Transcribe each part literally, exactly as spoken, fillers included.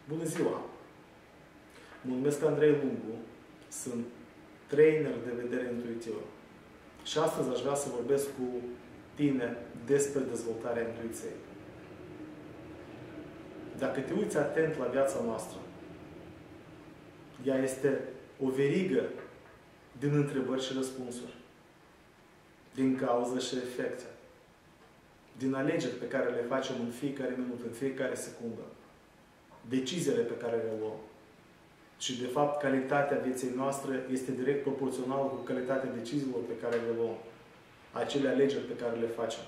Bună ziua! Mă numesc Andrei Lungu, sunt trainer de vedere intuitivă. Și astăzi aș vrea să vorbesc cu tine despre dezvoltarea intuiției. Dacă te uiți atent la viața noastră, ea este o verigă din întrebări și răspunsuri, din cauză și efecte, din alegeri pe care le facem în fiecare minut, în fiecare secundă, deciziile pe care le luăm. Și, de fapt, calitatea vieții noastre este direct proporțională cu calitatea deciziilor pe care le luăm, acele alegeri pe care le facem.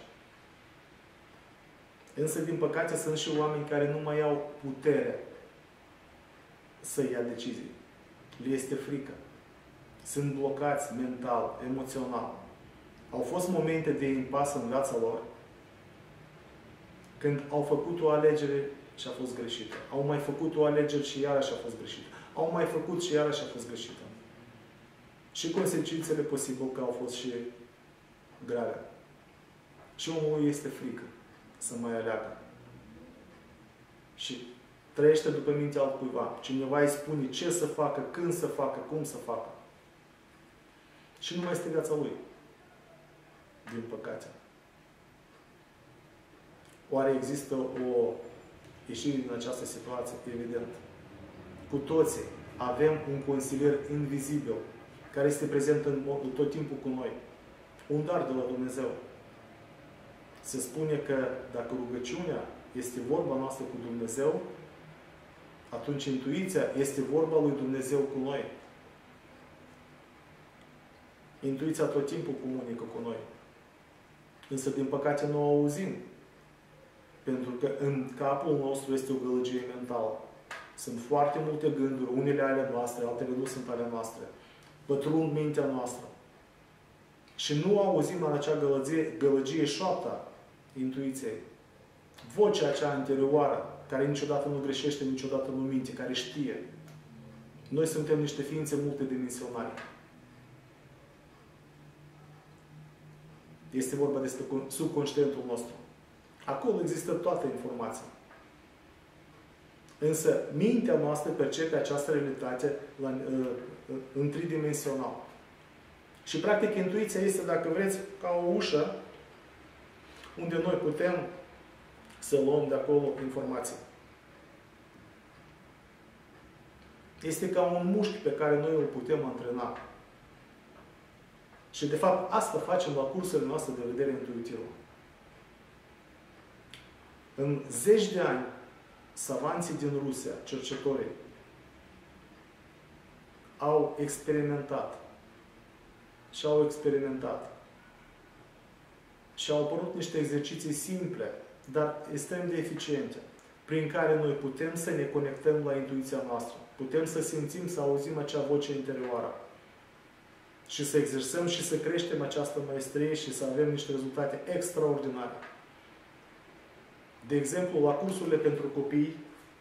Însă, din păcate, sunt și oameni care nu mai au putere să ia decizii. Le este frică. Sunt blocați mental, emoțional. Au fost momente de impas în viața lor când au făcut o alegere și a fost greșită. Au mai făcut o alegere și iarăși a fost greșită. Au mai făcut și iarăși a fost greșită. Și consecințele posibil că au fost și grave. Și omul este frică să mai aleagă. Și trăiește după mintea altcuiva. Cineva îi spune ce să facă, când să facă, cum să facă. Și nu mai este viața lui. Din păcate. Oare există o ieșire din această situație? Evident. Cu toții avem un consilier invizibil care este prezent în mod, tot timpul cu noi. Un dar de la Dumnezeu. Se spune că dacă rugăciunea este vorba noastră cu Dumnezeu, atunci intuiția este vorba lui Dumnezeu cu noi. Intuiția tot timpul comunică cu noi. Însă, din păcate, nu o auzim. Pentru că în capul nostru este o gălăgie mentală. Sunt foarte multe gânduri, unele ale noastre, altele nu sunt ale noastre. Pătrund mintea noastră. Și nu auzim în acea gălăgie, gălăgie șoapta intuiției. Vocea acea interioară, care niciodată nu greșește, niciodată nu minte, care știe. Noi suntem niște ființe multidimensionale. Este vorba despre subconștientul nostru. Acolo există toată informația. Însă, mintea noastră percepe această realitate la, în tridimensional. Și, practic, intuiția este, dacă vreți, ca o ușă unde noi putem să luăm de acolo informații. Este ca un mușchi pe care noi îl putem antrena. Și, de fapt, asta facem la cursurile noastre de vedere intuitivă. În zeci de ani, savanții din Rusia, cercetătorii, au experimentat și au experimentat și au apărut niște exerciții simple, dar extrem de eficiente, prin care noi putem să ne conectăm la intuiția noastră. Putem să simțim, să auzim acea voce interioară. Și să exersăm și să creștem această maestrie și să avem niște rezultate extraordinare. De exemplu, la cursurile pentru copii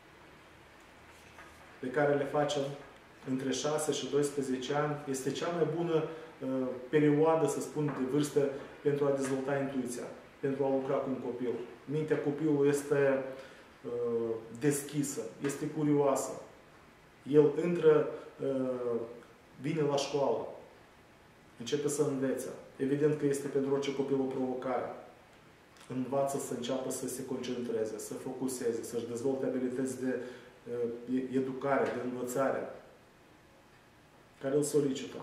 pe care le facem între șase și doisprezece ani, este cea mai bună uh, perioadă, să spun, de vârstă pentru a dezvolta intuiția, pentru a lucra cu un copil. Mintea copilului este uh, deschisă, este curioasă. El intră, uh, vine la școală, începe să învețe. Evident că este pentru orice copil o provocare. Învață să înceapă să se concentreze, să focuseze, să-și dezvolte abilități de uh, educare, de învățare, care îl solicită.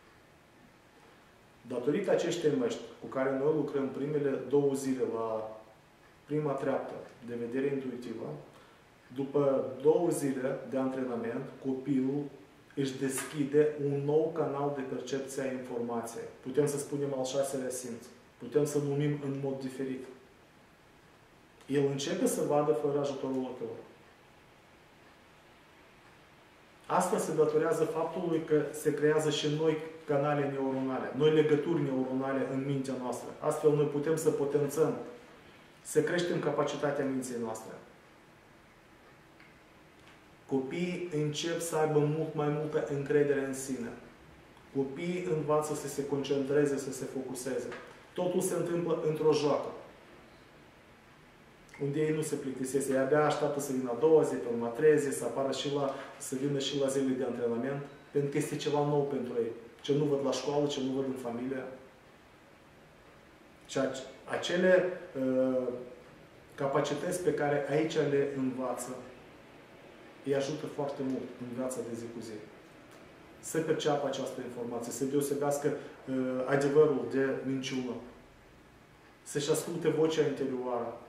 Datorită acestei măști cu care noi lucrăm primele două zile la prima treaptă de vedere intuitivă, după două zile de antrenament, copilul își deschide un nou canal de percepție a informației. Putem să spunem al șaselea simț. Putem să numim în mod diferit. El începe să vadă fără ajutorul ochilor. Asta se datorează faptului că se creează și noi canale neuronale, noi legături neuronale în mintea noastră. Astfel noi putem să potențăm, să creștem capacitatea minții noastre. Copiii încep să aibă mult mai multă încredere în sine. Copiii învață să se concentreze, să se focuseze. Totul se întâmplă într-o joacă. unde ei nu se plictisesc. Ei abia așteaptă să vină a doua zi, pe urmă a treia zi, să apară și la, să vină și la zilele de antrenament, pentru că este ceva nou pentru ei. Ce nu văd la școală, ce nu văd în familie. Și acele uh, capacități pe care aici le învață, îi ajută foarte mult în viața de zi cu zi. Să perceapă această informație, să deosebească uh, adevărul de minciună, să-și asculte vocea interioară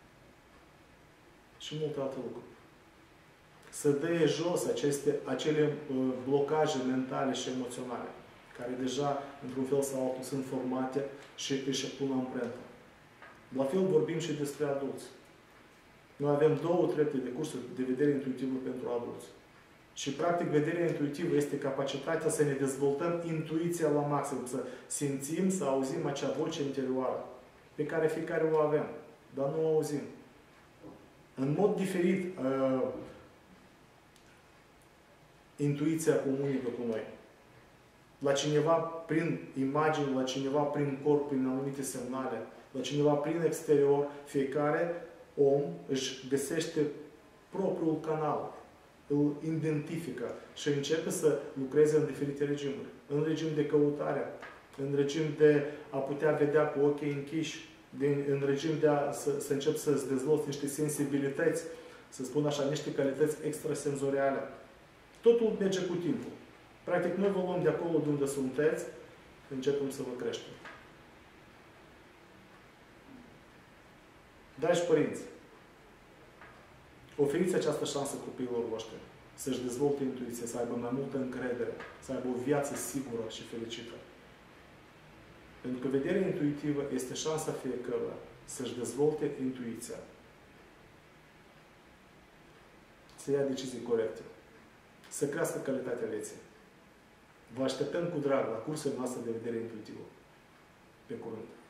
și multe alte lucruri. Să dea jos aceste, acele uh, blocaje mentale și emoționale, care deja, într-un fel sau altul, sunt formate și își pun amprenta. La fel vorbim și despre adulți. Noi avem două trepte de cursuri de vedere intuitivă pentru adulți. Și, practic, vederea intuitivă este capacitatea să ne dezvoltăm intuiția la maxim, să simțim, să auzim acea voce interioară, pe care fiecare o avem, dar nu o auzim. În mod diferit, uh, intuiția comunică cu noi. La cineva prin imagini, la cineva prin corp, prin anumite semnale, la cineva prin exterior, fiecare om își găsește propriul canal, îl identifică și începe să lucreze în diferite regimuri. În regim de căutare, în regim de a putea vedea cu ochii închiși, din, în regim de a să, să încep să-ți dezvolți niște sensibilități, să spun așa, niște calități extrasenzoriale. Totul merge cu timpul. Practic, noi vă luăm de acolo de unde sunteți, începem să vă creștem. Dragi părinți, oferiți această șansă copiilor voștri să-și dezvolte intuiția, să aibă mai multă încredere, să aibă o viață sigură și fericită. Pentru că vederea intuitivă este șansa fiecăruia să-și dezvolte intuiția, să ia decizii corecte, să crească calitatea vieții. Vă așteptăm cu drag la cursul noastră de vedere intuitivă. Pe curând!